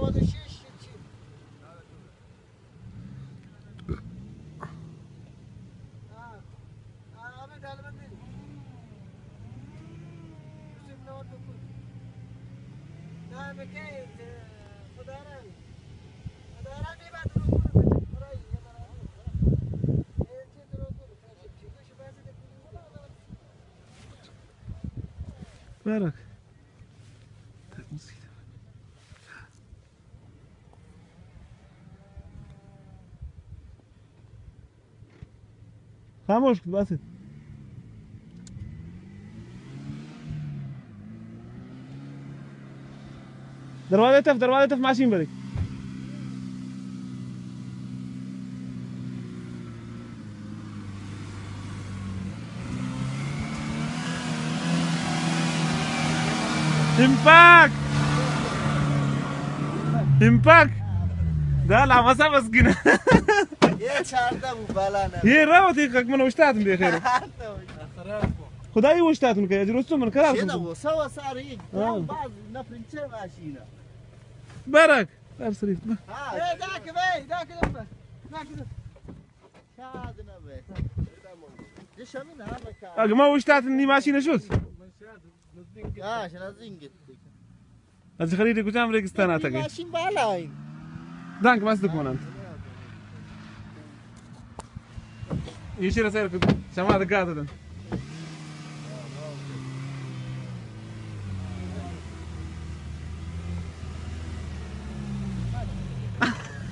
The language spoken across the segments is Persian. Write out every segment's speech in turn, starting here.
برك خاموش بس دروازه تف ماشین بری Impact! Да, la masa مسكينة. يا شارده وبالانا. هي راوتي من وشتاتن بخير. خداي وشتاتن كي يجلسوا من كلام. شنو سوا صارين. بعض نفرنشة ماشينا. بارك. أرسلت. ها. ذاك بي ذاك لما. ذاك. شادنا بي. ليش من هذا كان؟ ما وشتاتن دي ماشينة شوز. شنو زنقت. از خريدي كتام ريكستان أتاكي. ماشين بالاين. دانك ما صدق منانت. يشيل رسالة في سماعة قاعدة.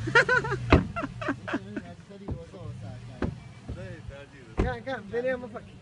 كان بيني وما فك.